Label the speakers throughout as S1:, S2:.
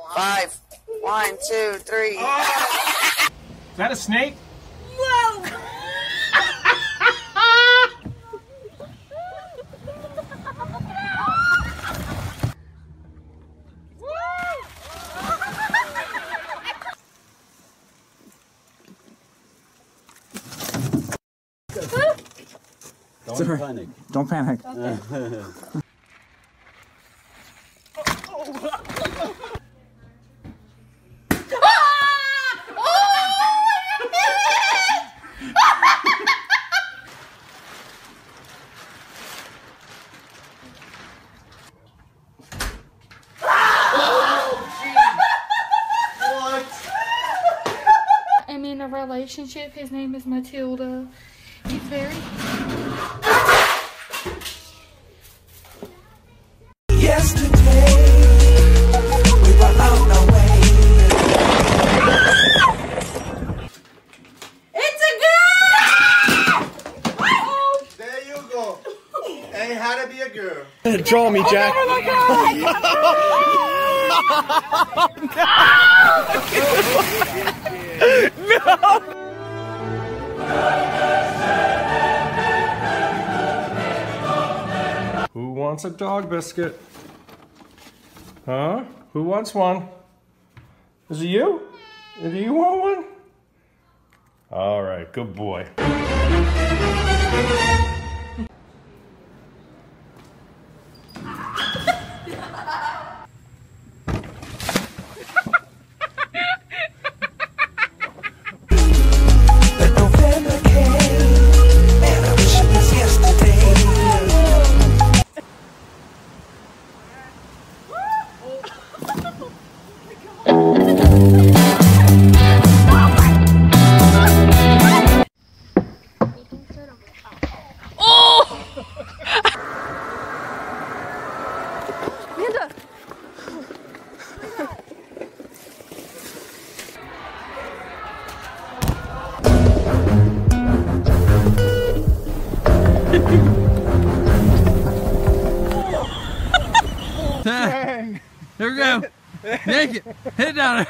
S1: 5. 1, 2, 3.
S2: Is that a snake?
S3: Whoa!
S4: Don't panic.
S5: Don't panic.
S3: Okay. I'm in a relationship. His name is Matilda. He's very...
S6: Yesterday, we were on our way.
S3: It's a girl!
S7: There you go. Ain't how to be a girl.
S2: Draw me, Jack. No! Who wants a dog biscuit? Huh? Who wants one? Is it you? Do you want one? All right, good boy.
S6: But November came, and I wish it was yesterday.
S5: Dang. Here we go. Make it. Hit it down.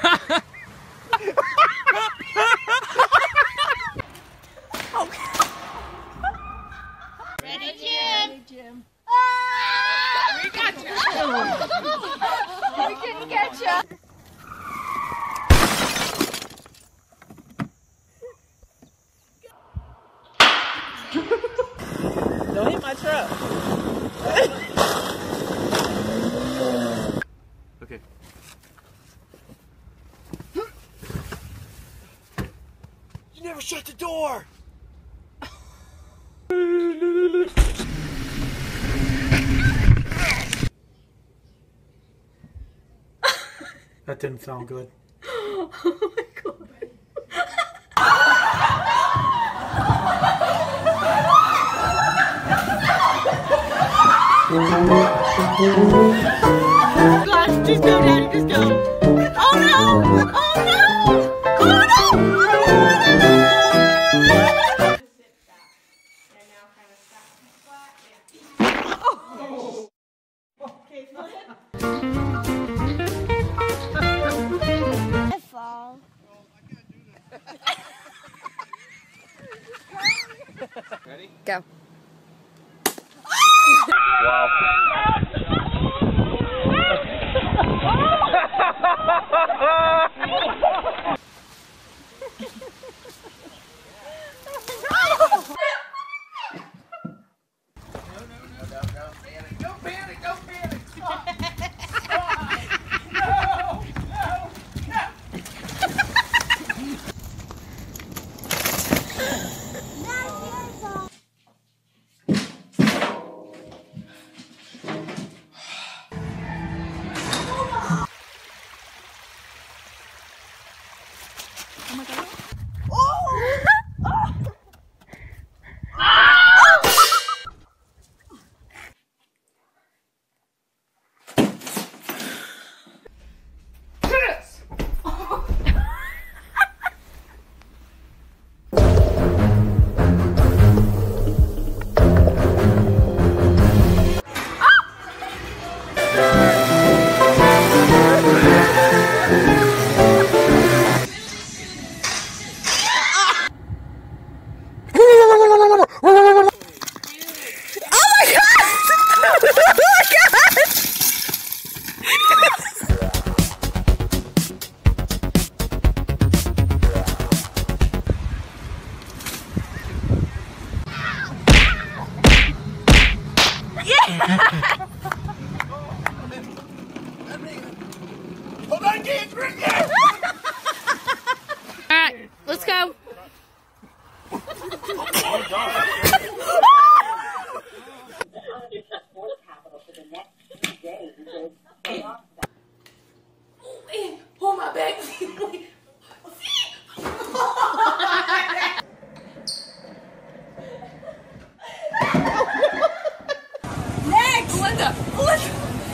S3: Ready, Jim? We got you. We didn't get you.
S1: Don't hit my truck.
S2: Okay.
S7: You never shut the door.
S2: That didn't sound good.
S3: Oh my god. Gosh, just go, Daddy, just go. Oh no! Oh no! Oh no!
S1: Ready? Go.
S2: Wow.
S7: Don't panic, don't panic. Hold on, kids, right there.
S3: Alright, let's go. Hold my back. Next! Belinda! Belinda!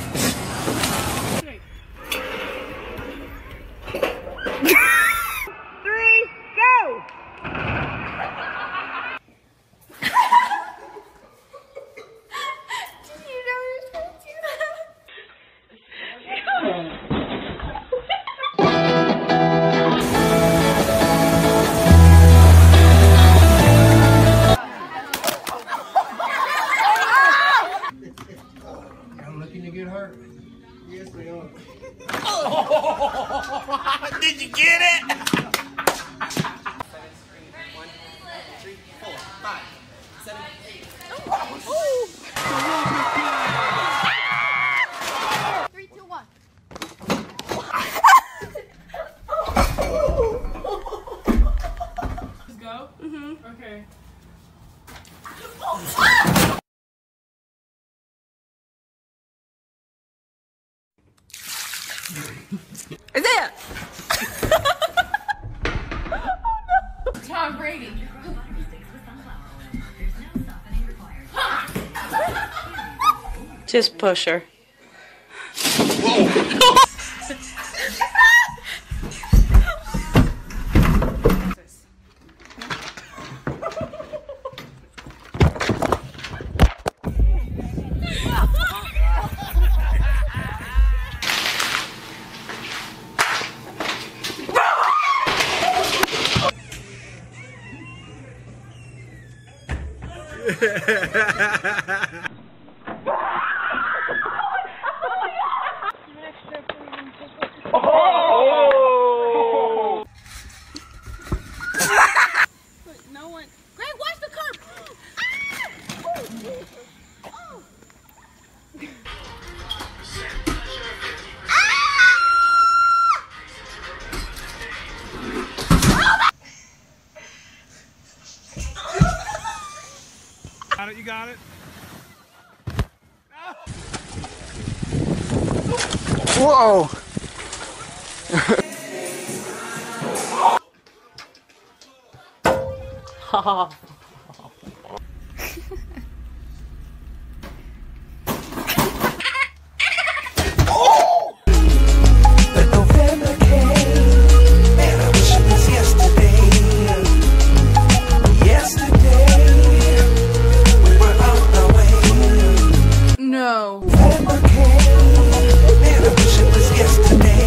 S7: I'm looking to get hurt. Yes, we are.
S5: Did you get it?
S7: 7, 3, 4, 5, 7, 8.
S3: 3, 2, 1.
S4: Let's go? Mm-hmm. Okay.
S3: Is it?
S4: Tom Brady.
S1: Just push her.
S3: No one. Greg, watch the curb.
S2: Got it, you got it.
S1: Whoa!
S6: But November came, and I wish it was yesterday. Yesterday, we were on our way.
S3: No.
S6: November came, and I wish it was yesterday.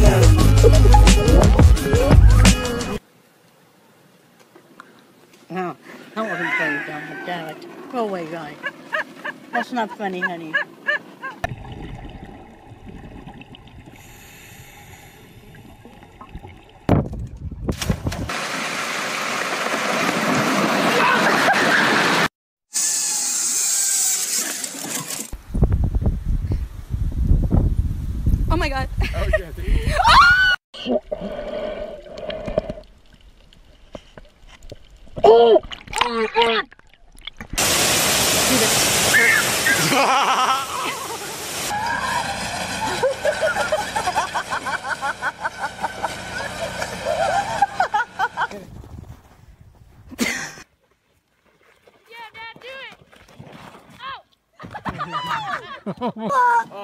S8: No, I wasn't funny, damn it. Go away, guy. That's not funny, honey.
S3: Oh my god.
S2: Oh, yeah,
S3: Oh.